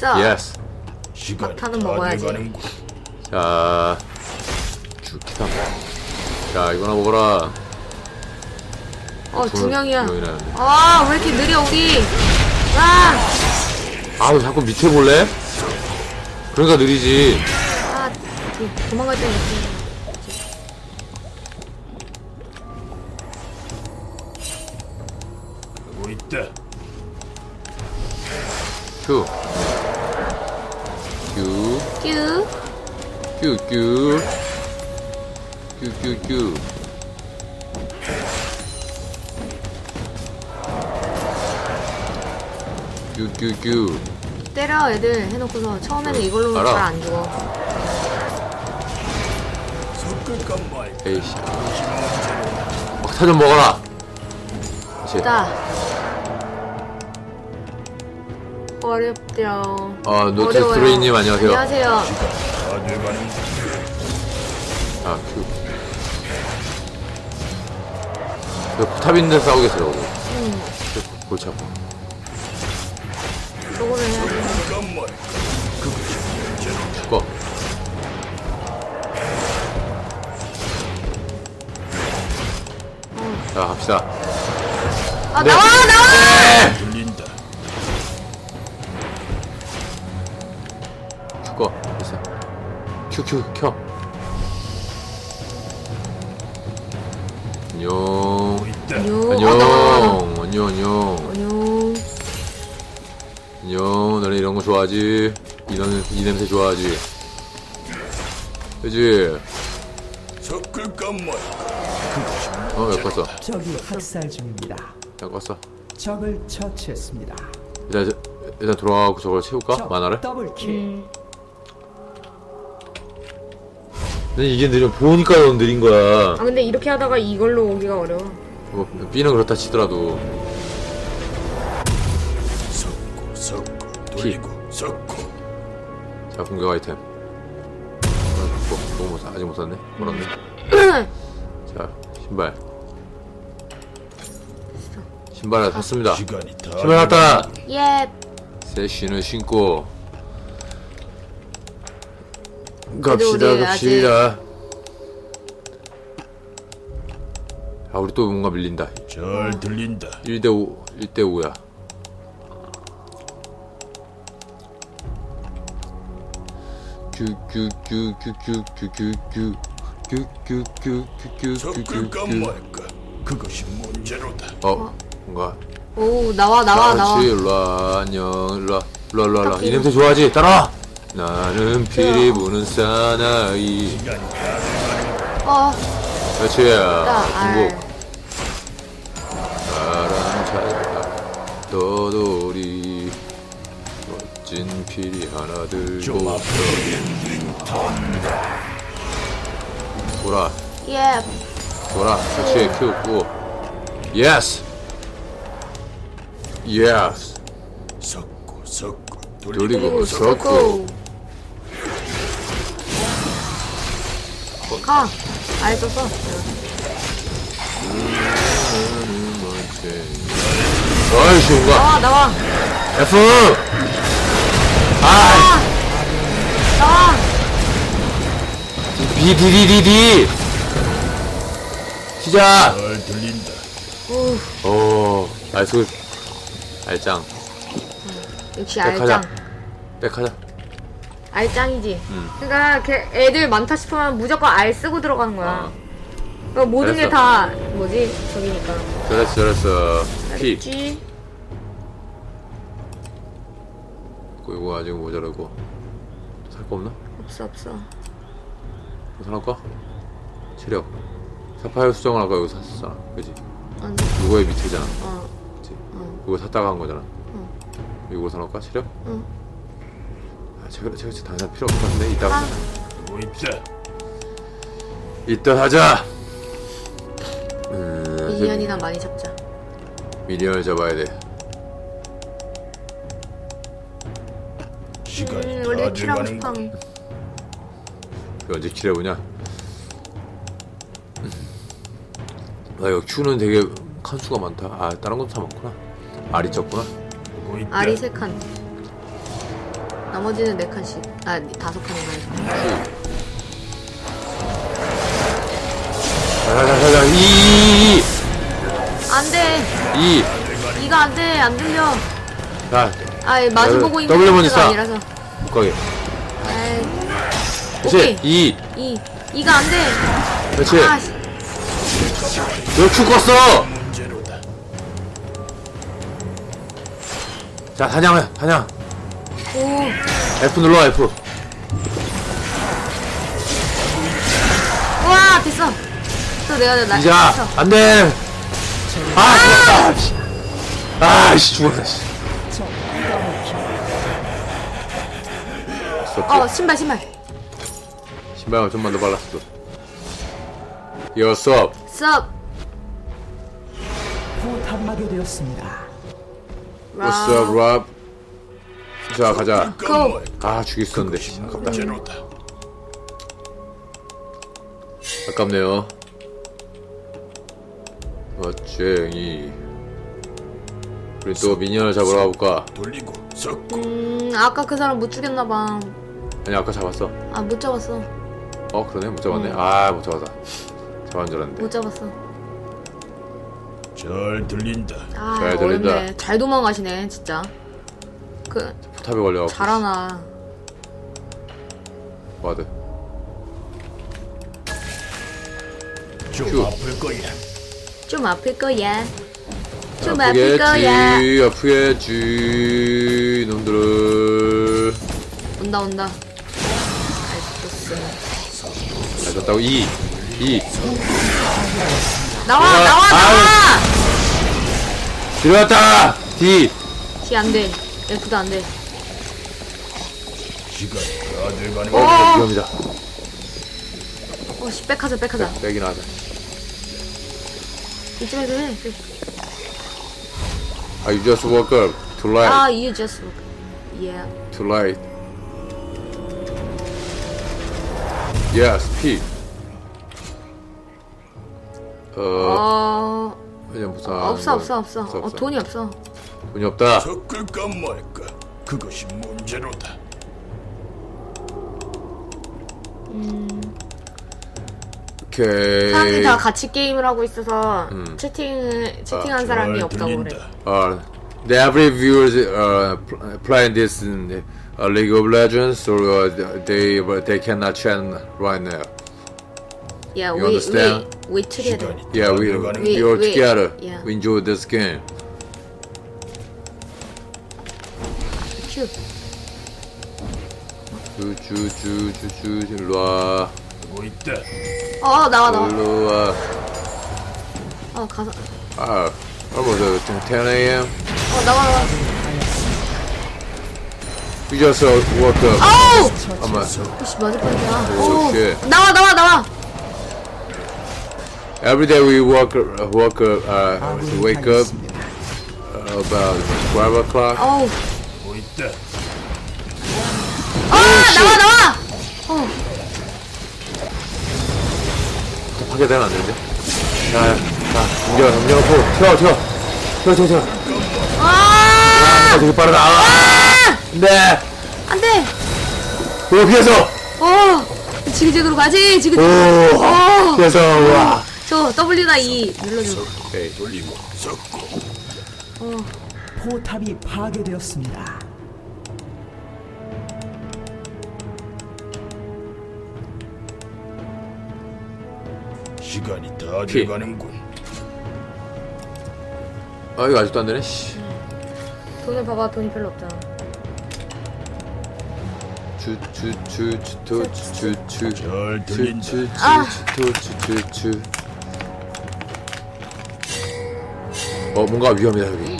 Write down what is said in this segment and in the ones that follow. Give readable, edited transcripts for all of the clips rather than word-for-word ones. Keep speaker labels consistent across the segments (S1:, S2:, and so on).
S1: 됐어.
S2: 예스.
S1: 막타는 먹어야지.
S2: 자, 죽기다. 자, 이거나 먹어라.
S1: 두 명이야.
S2: 두 명이나 하는데.
S1: 아, 왜 이렇게 느려 우리? 아,
S2: 아, 너 자꾸 밑에 볼래? 그러니까 느리지.
S1: 아, 도망갈 때 이렇게.
S3: 하고 있다.
S2: 큐. 큐.
S1: 큐.
S2: 큐, 큐. 큐, 큐, 큐. 큐, 큐, 큐.
S1: 때려 애들 해놓고서 처음에는 이걸로는
S2: 알아.
S1: 잘 안 죽어.
S3: 섞을까 말까.
S2: 에이씨. 막타 좀 먹어라. 그렇지.
S1: 다 어렵죠.
S2: 아, 노트스트레이님 안녕하세요.
S1: 안녕하세요.
S3: 다 돼가는
S2: 아, 큐. 포탑인데 싸우겠어요, 오늘. 골치 아파.
S1: 저거를 해야 돼.
S3: 섞을까 말까. 그것이 문제로.
S2: 죽어. 자, 갑시다.
S1: 아,
S2: 네.
S1: 나와!
S3: 들린다.
S2: 죽어. 됐어. 큐, 켜. 안녕.
S3: 하고 있다.
S1: 나와!
S2: 안녕.
S1: 안녕.
S2: 안녕. 너네 이런 거 좋아하지? 이 냄새 좋아하지? 그지?
S3: 섞을까 말까.
S2: 왜 껐어?
S4: 적이 학살 중입니다.
S2: 야, 껐어.
S4: 적을 처치했습니다.
S2: 일단 돌아가고 저걸 채울까?
S4: 적
S2: 만화를?
S4: 더블킬.
S2: 근데 이게 보니까 너무 느린 거야.
S1: 아, 근데 이렇게 하다가 이걸로 오기가 어려워.
S2: B는 그렇다 치더라도.
S3: 섞고 돌리고 섞고.
S2: 자, 공격 아이템. 너무 못 사. 아직 못 샀네? 멀었네. 자, 신발. 신발을 샀습니다.
S3: 시간이 다
S2: 신발 샀다!
S1: 예.
S2: 새 신을 신고.
S1: 그래도 우리
S2: 갑시다. 아, 우리 또 뭔가 밀린다.
S3: 잘 들린다.
S2: 1대5, 1대5야.
S3: 섞을까 말까. 그것이 문제로다.
S2: 뭔가.
S1: 오, 나와.
S2: 그렇지, 일로와, 안녕, 일로와. 이 냄새 좋아하지? 따라와! 나는 피리 부는 사나이. 그렇지, 중국. 바람 찾아, 떠돌이. 멋진 피리 하나 들고. 돌아,
S1: 예.
S2: 그렇지, 큐, 꾸. 예스! 예스!
S3: 섞고
S2: 돌리고, 섞고.
S1: 고. 가. 알겠어.
S2: 어이씨, 뭔가.
S1: 나와.
S2: F!
S1: 나와.
S2: D! 시작!
S3: 잘 들린다.
S2: 오, 나이스. 알짱.
S1: 역시
S2: 백하자.
S1: 알짱.
S2: 백하자.
S1: 알짱이지. 그러니까 애들 많다 싶으면 무조건 알 쓰고 들어가는 거야. 그러니까 모든 게
S2: 잘했어.
S1: 다 뭐지? 저기니까.
S2: 잘했어. P.
S1: G.
S2: 이거 아직 모자라고. 살 거 없나?
S1: 없어.
S2: 뭐 사놓을까? 체력. 사파이어 수정을 아까 여기 샀었잖아. 그지?
S1: 아니.
S2: 이거의 밑에잖아.
S1: 어.
S2: 그치? 이거 샀다가 한 거잖아. 이거 사놓을까? 체력?
S1: 응.
S2: 아, 체력 당장 필요 없을 것 같은데? 이따가.
S3: 하고 있다.
S2: 이따 하자!
S1: 2년이나 많이 잡자.
S2: 미니언을 잡아야 돼.
S3: 시간이
S1: 원래
S3: 다
S1: 킬하고
S3: 돼가는
S1: 싶어.
S2: 그 언제 킬해보냐? 나 이거 Q는 되게 칸수가 많다. 아, 다른 것도 다 많구나. R이 적구나.
S3: 하고 있다.
S1: 알이 3칸. 나머지는 4칸씩. 아, 5칸인가 해서.
S2: 자자자자 2
S1: 안 돼.
S2: 2
S1: 이가 안 돼. 안 들려.
S2: 자
S1: 아, 마주 보고 있는
S2: 더블 레몬
S1: 가
S2: 있어.
S1: 아니라서.
S2: 못 가게
S1: 아이,
S2: 그렇지 2
S1: 이가 안 돼.
S2: 그렇지
S1: 아, 씨.
S2: 너 죽었어
S3: 문제로다.
S2: 자 사냥해 사냥
S1: 오.
S2: F 눌러 F
S1: 우와, 됐어. 또 내가 나.
S2: 이자
S1: 됐어.
S2: 안돼 아 죽었다 씨. 아씨 죽었다 씨.
S1: 신발.
S2: 신발만 좀만 더 발랐어 Yo, sup?
S1: 썹.
S4: 포탑 파괴되었습니다.
S2: What's up, Rob? 자 가자
S1: 고.
S2: 아 죽일 수 있었는데 씨, 아깝다
S3: 문제로다.
S2: 아깝네요 어쟁이 우리 또 미니언을 잡으러 가볼까?
S3: 돌리고 섞고
S1: 아까 그 사람 못 죽였나봐.
S2: 아니 아까 잡았어
S1: 아, 못 잡았어.
S2: 어 그러네 못 잡았네 아 못 잡았다 잡은 줄 알았는데
S1: 못 잡았어.
S3: 잘 들린다.
S1: 아,
S2: 잘 들린다.
S1: 어렵네. 잘 도망가시네, 진짜. 그,
S2: 포탑에 걸려갖고
S1: 잘하나.
S2: 와드
S3: 좀
S2: 큐.
S3: 아플 거야.
S1: 좀 아플 거야. 좀 아플 거야.
S2: 아프겠지 놈들을
S1: 온다. 알겠어.
S2: 잘 졌다고 2
S1: 나와!
S2: 들어갔다 D
S1: 뒤 안 돼. F도 안 돼.
S3: 시간이 다 돼가는
S1: 어.
S3: 거야.
S2: 위험이다
S1: 씨, 백하자.
S2: 빼긴 하자
S1: 이쯤에서 해.
S2: You just woke up too late
S1: 아, you just look. Yeah.
S2: too late yes P 그냥 무슨
S1: 없어. 돈이 없어.
S2: 돈이 없다
S3: 섞을까 말까. 그것이 문제로다.
S2: 오케이
S1: 사람들이 다 같이 게임을 하고 있어서 채팅한 사람이
S3: 잘
S1: 없다고 그래.
S3: 들린다.
S2: every viewers playing this in League of Legends, so they cannot chat right now.
S1: Yeah,
S2: You understand?
S1: we together.
S3: 시간이
S2: Yeah,
S3: 다
S2: we
S3: 돼가는
S1: we-
S2: all together.
S1: yeah.
S2: We enjoy this game.
S1: 큐.
S2: 주주주주주 일로 와.
S3: 거고 있다.
S1: 나와.
S2: 일로 와.
S1: 가서.
S2: 아, almost 10 a.m.
S1: 나와.
S2: We just woke up.
S1: 아우!
S2: 아마
S1: 씨, 맞을 뻔했잖아.
S2: Oh, shit.
S1: 나와.
S2: every day we wake up,
S4: 아군이
S2: wake up
S4: 당했습니다.
S2: about 12 o'clock.
S1: 어우.
S3: 거고 있다.
S1: 나와!
S2: 파괴되면 안 되는데. 자, 넘겨놓고 튀어. 되게 빠르다. 네.
S1: 안 돼!
S2: 피해서.
S1: 지그재그로 가지!
S2: 오. 피해서. 와.
S1: 저 W나 E 눌러줘.
S2: 오케이.
S3: 돌리고 섞고
S4: 포탑이 파괴되었습니다.
S3: 시간이 다
S2: 피.
S3: 돼가는군.
S2: 아, 이거 아직도 안 되네. 씨.
S1: 돈을 봐봐, 돈이 별로 없잖아.
S3: 잘 들린다.
S2: 뭔가 위험이다 여기.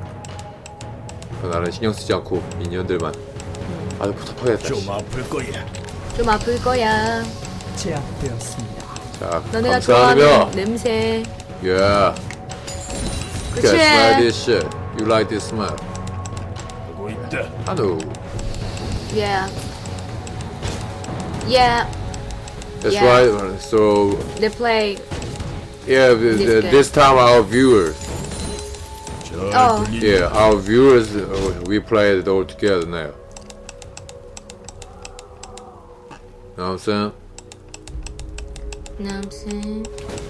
S2: 나는 신경 쓰지 않고 미니언들만. 아주 포탑하겠다.
S3: 좀 아플 거야.
S1: 좀 아플 거야.
S4: 제압되었습니다.
S2: 자,
S1: 너네가
S2: 감사하며.
S1: 좋아하는 냄새.
S2: Yeah.
S1: 그치?
S2: Okay, smell this shit. You like this smell?
S3: 거고 있다.
S2: I know.
S1: Yeah. Yeah.
S2: That's
S1: Yeah.
S2: right. So
S1: They play.
S2: yeah,
S1: This game.
S2: this time our viewers,
S3: 잘
S1: 어.
S3: 들린다.
S2: yeah, our viewers, we play it all together now. 남쌤.
S1: 남생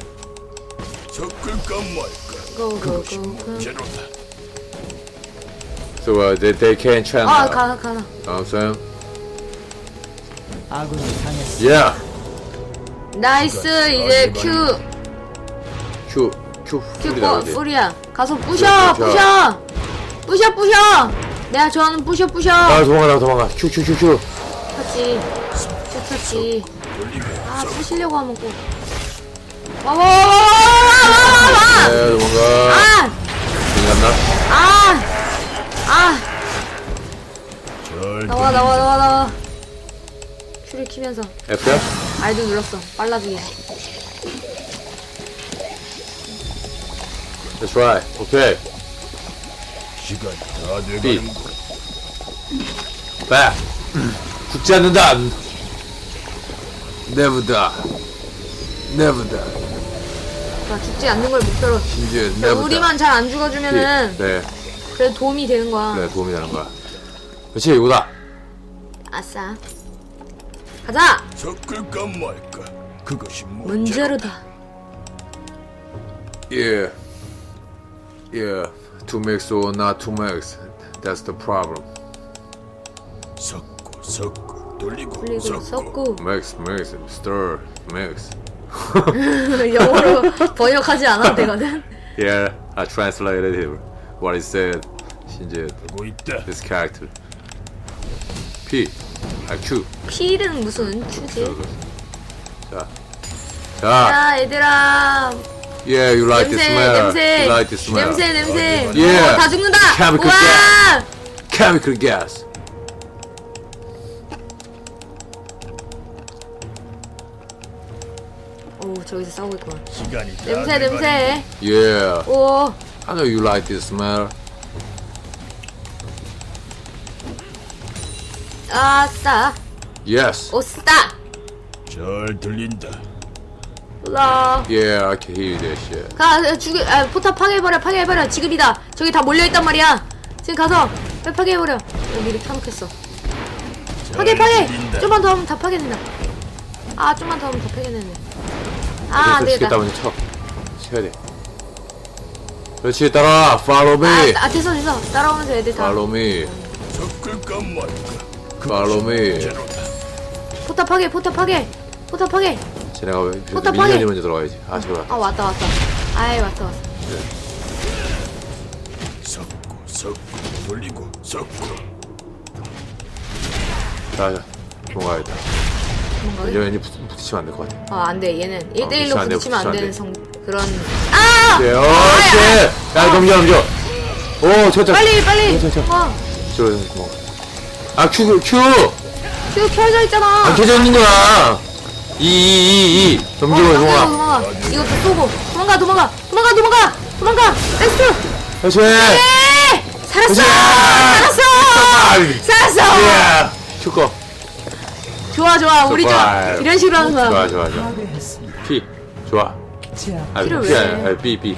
S3: 섞을까 말까.
S1: 고고고고.
S3: 제로다.
S2: So they can't chant.
S1: 아 가나.
S2: 남쌤.
S4: 아군이 당했습니다.
S2: Yeah.
S1: 나이스. 이제
S2: Q
S1: 큐
S2: 풀이다 그지.
S1: 뿌리야. 가서 부셔. 내가 좋아하는 부셔.
S2: 아 도망가. Q.
S1: 탔지. 탔지. 아 부시려고 하면 꼭. 와.
S2: 네 도망가.
S1: 아.
S2: 생각나?
S3: 절
S1: 나와. 큐를 키면서
S2: F야?
S1: R도 눌렀어. 빨라지게.
S2: That's right. 오케이.
S3: 시간 다
S2: B.
S3: 돼가는 거.
S2: Back. 죽지 않는다. Never die.
S1: 나 죽지 않는 걸 목표로.
S2: 심지어 never die.
S1: 우리만 잘 안 죽어주면은
S2: 네.
S1: 그래도 도움이 되는 거야.
S2: 그래 도움이 되는 거야. 그렇지 이거다.
S1: 아싸. 가자.
S3: 섞을까 말까. 그것이
S1: 문제로다.
S2: Yeah. To mix or not to mix. That's the problem.
S3: 섞고 돌리고
S1: 그리고
S3: 섞고.
S1: 섞고.
S2: Mix, stir, mix.
S1: 영어로 번역하지 않아도 되거든.
S2: Yeah, I translated here. What he said. 신재
S3: 하고 있다.
S2: this character. P. Q.
S1: 필은 무슨 큐지?
S2: 자.
S1: 야 얘들아.
S2: Yeah, you like the smell. You like the smell.
S1: 냄새.
S2: Yeah.
S1: 다 죽는다.
S2: Chemical
S1: 우와.
S2: Chemical gas.
S1: 오 저기서 싸우고 있구나.
S3: 시간이 다 돼가는
S1: 냄새.
S2: Yeah.
S1: 오.
S2: I know you like this smell.
S1: 아싸.
S2: Yes.
S1: 오스타.
S3: 잘 들린다.
S1: 라.
S2: Yeah, I can hear that shit.
S1: 포탑 파괴해버려. 지금이다. 저기 다 몰려있단 말이야. 지금 가서 빨리 파괴해버려. 미리 타놓겠어. 파괴.
S3: 들린다.
S1: 좀만 더 하면 다 파괴된다. 아 좀만 더 하면 다 파괴되네. 아
S2: 죽겠다
S1: 안되겠다.
S2: 먼저 쳐. 쳐야 돼. 그렇지 따라. Follow me.
S1: 됐어. 따라오면서 애들 다.
S2: Follow me.
S3: 섞을까 말까.
S2: Follow me.
S3: 제로다.
S1: 포탑 파괴.
S2: 쟤네가 왜
S1: 포탑 파괴.
S2: 미니언이 먼저 들어가야지. 아 좋아.
S1: 아 왔다. 아이 왔다.
S3: 섞고 돌리고 섞고.
S2: 자, 도망가야겠다.
S1: 뭔가?
S2: 얘네 부딪히면 안 될 것 같아.
S1: 아 안돼 얘는 1대1로
S2: 부딪히면 안 돼,
S1: 부딪히면 안
S2: 부딪히면
S1: 되는
S2: 안
S1: 성 그런. 아!
S2: 네, 씨! 야, 넘겨. 오, 쳤다.
S1: 빨리.
S2: 쳐.
S1: 와.
S2: 저, 뭐. 아, Q!
S1: 큐 켜져 있잖아.
S2: 안 켜져 있는 거야! 넘기고, 동아.
S1: 도망가. 이거 다 쏘고. 도망가. 넥스.
S2: 그렇지!
S1: 예! 살았어.
S2: 예! Q 거.
S1: 좋아. 우리 좀
S2: survive.
S1: 이런 식으로 하는 거야.
S2: 좋아.
S4: 파괴했습니다.
S2: P. 좋아.
S4: 제압.
S2: 아,
S1: P를
S2: P
S1: 왜
S2: 아니야.
S1: 해?
S2: B.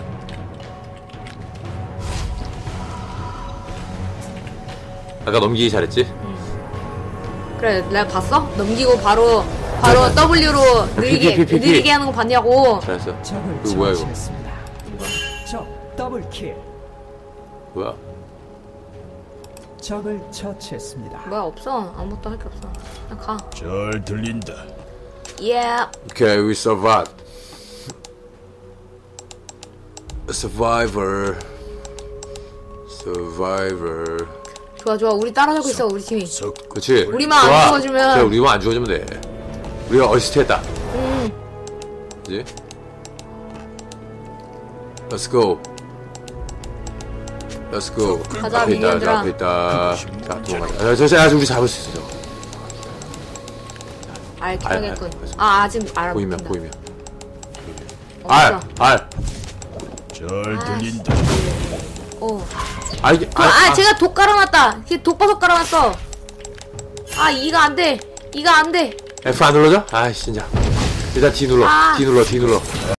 S2: 아까 넘기기 잘했지?
S1: 그래, 내가 봤어? 넘기고 바로 W로
S2: P.
S1: 느리게 하는 거 봤냐고.
S2: 잘했어.
S4: 적을
S2: 이거 뭐야, 이거?
S4: 처치했습니다. 적 더블킬.
S2: 뭐야?
S4: 적을 처치했습니다.
S1: 뭐야 없어. 아무것도 할 게 없어. 그냥 가.
S3: 잘 들린다.
S1: Yeah.
S2: Okay, we survived. A survivor.
S1: 좋아. 우리 따라잡고 있어 우리 팀이.
S3: 섞고
S2: 그렇지.
S1: 우리만 안
S2: 좋아.
S1: 죽어주면.
S2: 그래, 우리만 안 죽어주면 돼. 우리가 어시스트했다. 그지? Let's go.
S1: 가자,
S2: 앞에 있다.
S1: 미니언들아.
S2: 앞에 있다. 자, 도망가자. 저 우리 잡을 수 있어. 저거.
S1: 알 켜야겠군.
S2: 그래서.
S1: 아직 알아.
S2: 보이면.
S1: 없어.
S2: 알.
S3: 잘 들린다.
S1: 어.
S2: 이게
S1: 제가 독 깔아놨다. 독버섯 깔아놨어. 이가 안 돼.
S2: F 안 눌러져? 진짜. 일단 D 눌러.
S1: 아.
S2: D 눌러.